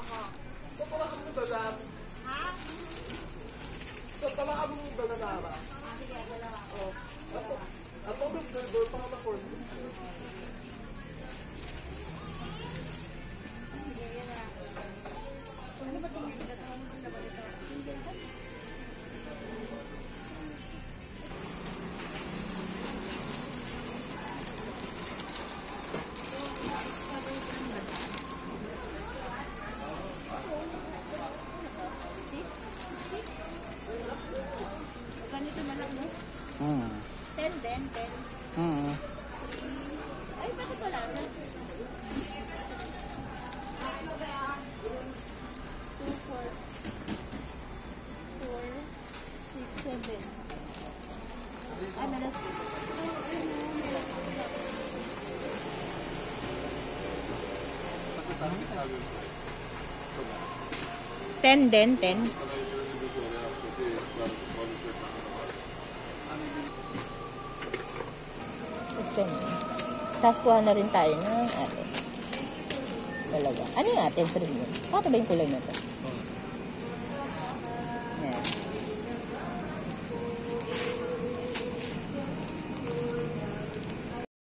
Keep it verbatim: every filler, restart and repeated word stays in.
Tatalakan mo ba lang? Ha? Tatalakan mo ba na nara? Ah, sige, dalawa. Oo. Ato, ato ng burger, pang na corn. Sige, yan na. Ano ba itong hindi? Ano ba naman ito? Ganito na lang, no? Hmm. ten, ten, ten. Hmm. Ay, bakit wala na? two, four, four, six, seven. Ay, malas. ten din, ten. Gusto mo. Tapos kuha na rin tayo ng ate. Dalawa. Ano yung ate? Premium. Bakit ba yung kulay na ito?